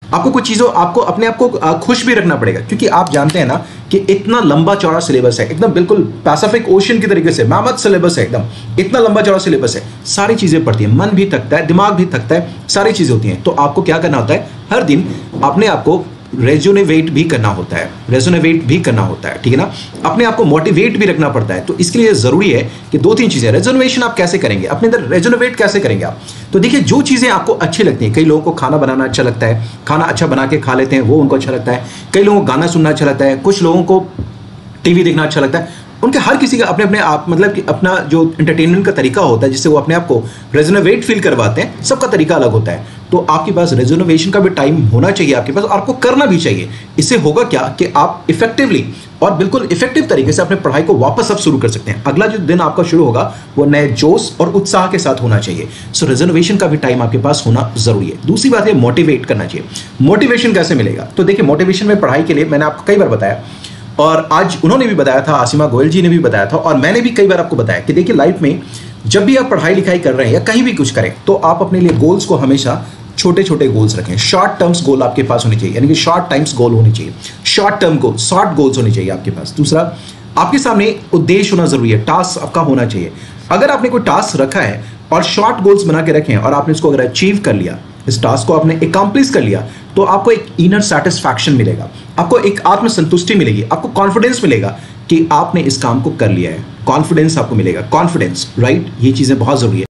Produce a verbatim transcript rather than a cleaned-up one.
आपको कुछ चीज़ों आपको अपने आप को खुश भी रखना पड़ेगा, क्योंकि आप जानते हैं ना कि इतना लंबा चौड़ा सिलेबस है, एकदम बिल्कुल पैसिफिक ओशन की तरीके से मैमथ सिलेबस है, एकदम इतना लंबा चौड़ा सिलेबस है, सारी चीज़ें पढ़ती हैं, मन भी थकता है, दिमाग भी थकता है, सारी चीज़ें होती हैं। तो आपको क्या करना होता है, हर दिन अपने आप को रेजोनेवेट भी करना होता है, रेजोनेवेट भी करना होता है, ठीक है ना, अपने आप को मोटिवेट भी रखना पड़ता है। तो इसके लिए जरूरी है कि दो तीन चीजें, रेजोनेवेशन आप कैसे करेंगे, अपने अंदर रेजोनेवेट कैसे करेंगे आप। तो देखिए, जो चीजें आपको अच्छी लगती हैं, कई लोगों को खाना बनाना अच्छा लगता है, खाना अच्छा बना के खा लेते हैं, वो उनको अच्छा लगता है, कई लोगों को गाना सुनना अच्छा लगता है, कुछ लोगों को टीवी देखना अच्छा लगता है, उनके हर किसी का अपने अपने आप मतलब कि अपना जो एंटरटेनमेंट का तरीका होता है जिससे वो अपने आप को रेजोनेवेट फील करवाते हैं, सबका तरीका अलग होता है। तो आपके पास रेजोनेवेशन का भी टाइम होना चाहिए आपके पास, और आपको करना भी चाहिए। इससे होगा क्या कि आप इफेक्टिवली और बिल्कुल इफेक्टिव तरीके से अपने पढ़ाई को वापस अब शुरू कर सकते हैं। अगला जो दिन आपका शुरू होगा वो नए जोश और उत्साह के साथ होना चाहिए। सो रेजोनेवेशन का भी टाइम आपके पास होना जरूरी है। दूसरी बात है, मोटिवेट करना चाहिए। मोटिवेशन कैसे मिलेगा? तो देखिए, मोटिवेशन में पढ़ाई के लिए मैंने आपको कई बार बताया, और आज उन्होंने भी बताया था, आसिमा गोयल जी ने भी बताया था, और मैंने भी कई बार आपको बताया कि देखिए, लाइफ में जब भी आप पढ़ाई लिखाई कर रहे हैं या कहीं भी कुछ करें, तो आप अपने लिए गोल्स को हमेशा छोटे छोटे गोल्स रखें। शॉर्ट टर्म्स गोल आपके पास होने चाहिए, यानी कि शॉर्ट टाइम्स गोल होने चाहिए, short term goal, short goals होने चाहिए आपके पास। दूसरा, आपके सामने उद्देश्य होना जरूरी है, टास्क आपका होना चाहिए। अगर आपने कोई टास्क रखा है और शॉर्ट गोल्स बना के रखे हैं और आपने इसको अगर अचीव कर लिया, इस टास्क को आपने अकम्प्लिश कर लिया, तो आपको एक इनर सेटिस्फैक्शन मिलेगा, आपको एक आत्मसंतुष्टि मिलेगी, आपको कॉन्फिडेंस मिलेगा कि आपने इस काम को कर लिया है। कॉन्फिडेंस आपको मिलेगा, कॉन्फिडेंस, राइट? ये चीजें बहुत जरूरी है।